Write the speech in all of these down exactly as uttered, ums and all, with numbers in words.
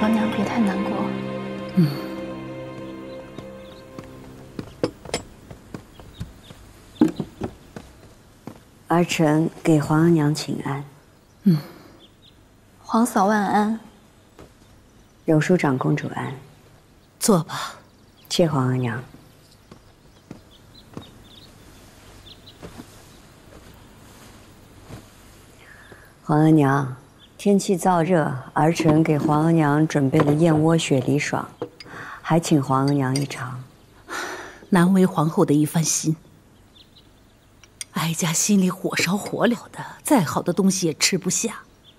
额娘别太难过。 嗯。 儿臣给皇额娘请安。 嗯。 皇嫂万安。 柔淑长公主安。 坐吧。 谢皇额娘。皇额娘，天气燥热，儿臣给皇额娘准备了燕窝雪梨爽，还请皇额娘一尝。 难为皇后的一番心。哀家心里火烧火燎的，再好的东西也吃不下。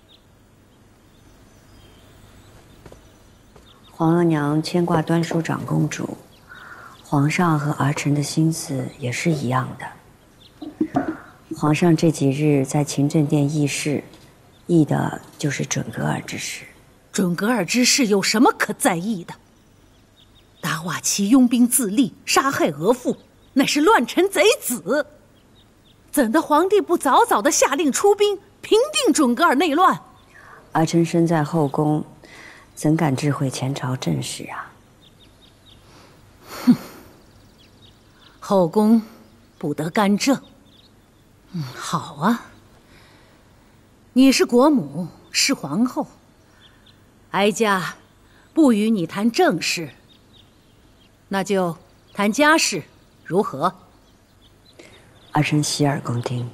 皇额娘牵挂端淑长公主，皇上和儿臣的心思也是一样的。皇上这几日在勤政殿议事，议的就是准格尔之事。 准格尔之事有什么可在意的？达瓦齐拥兵自立，杀害额驸，乃是乱臣贼子。怎的皇帝不早早的下令出兵，平定准格尔内乱？ 儿臣身在后宫，怎敢智慧前朝政事啊？ 哼，后宫不得干政。嗯，好啊。你是国母，是皇后，哀家不与你谈政事，那就谈家事，如何？ 儿臣洗耳恭听。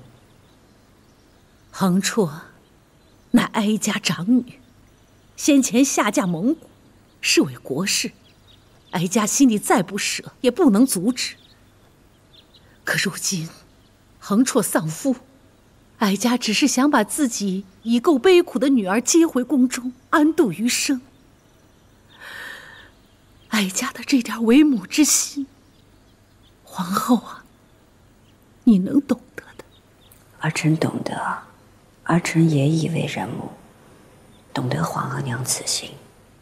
恒绰乃哀家长女，先前下嫁蒙古，是为国事，哀家心里再不舍，也不能阻止。可如今恒绰丧夫，哀家只是想把自己已够悲苦的女儿接回宫中，安度余生。哀家的这点为母之心，皇后啊，你能懂得的。 儿臣懂得，儿臣也已为人母，懂得皇额娘此心。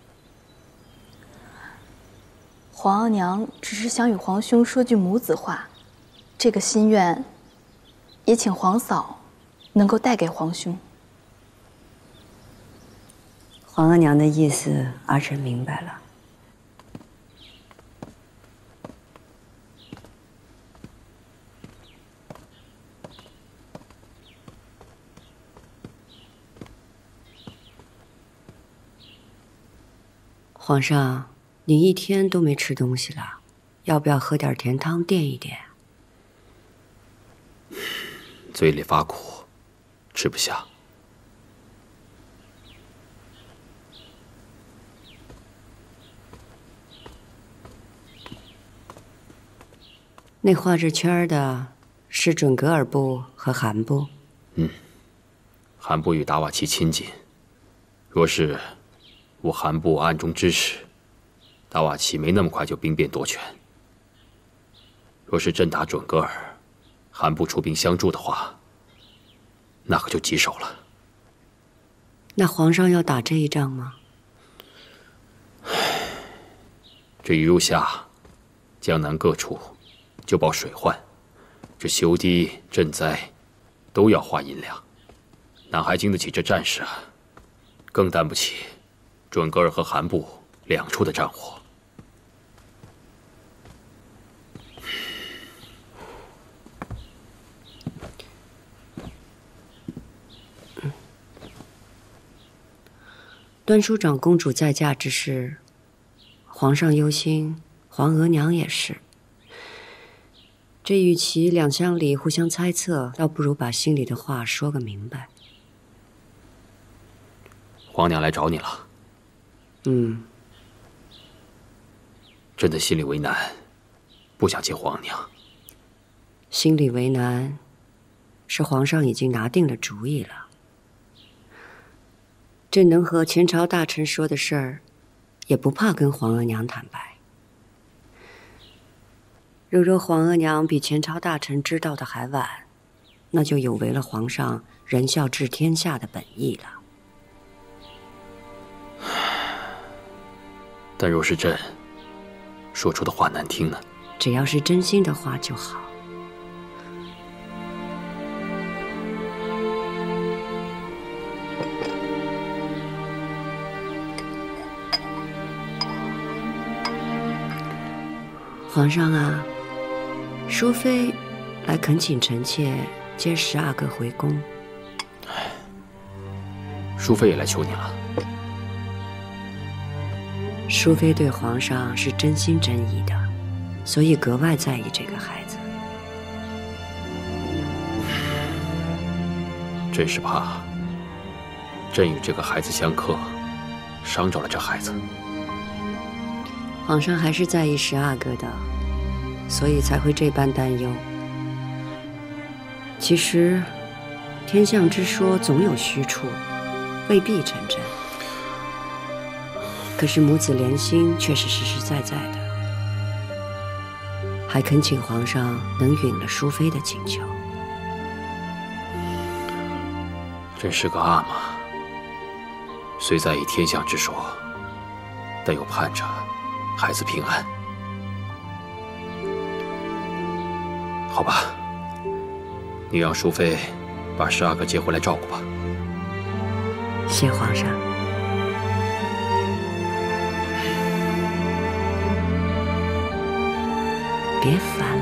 皇额娘只是想与皇兄说句母子话，这个心愿，也请皇嫂能够带给皇兄。 皇额娘的意思，儿臣明白了。皇上，你一天都没吃东西了，要不要喝点甜汤垫一垫？ 嘴里发苦，吃不下。 那画着圈的是准格尔部和韩部。 嗯，韩部与达瓦齐亲近，若是我韩部暗中支持，达瓦齐没那么快就兵变夺权。若是真打准格尔，韩部出兵相助的话，那可就棘手了。 那皇上要打这一仗吗？ 这一入夏，江南各处就报水患，这修堤赈灾都要花银两，哪还经得起这战事啊？更担不起准格尔和韩部两处的战火。 端淑长公主再嫁之事，皇上忧心，皇额娘也是。这与其两相里互相猜测，倒不如把心里的话说个明白。 皇娘来找你了。 嗯。 朕的心里为难，不想见皇娘。 心里为难，是皇上已经拿定了主意了。朕能和前朝大臣说的事儿，也不怕跟皇额娘坦白。如若皇额娘比前朝大臣知道的还晚，那就有违了皇上仁孝治天下的本意了。 但若是朕说出的话难听呢？ 只要是真心的话就好。 皇上啊，淑妃来恳请臣妾接十阿哥回宫。 淑妃也来求你了。 淑妃对皇上是真心真意的，所以格外在意这个孩子。 朕是怕朕与这个孩子相克，伤着了这孩子。 皇上还是在意十阿哥的，所以才会这般担忧。其实，天象之说总有虚处，未必成真。可是母子连心却是实实在在的，还恳请皇上能允了淑妃的请求。 朕是个阿玛，虽在意天象之说，但又盼着孩子平安。好吧，你让淑妃把十阿哥接回来照顾吧。 谢皇上。别烦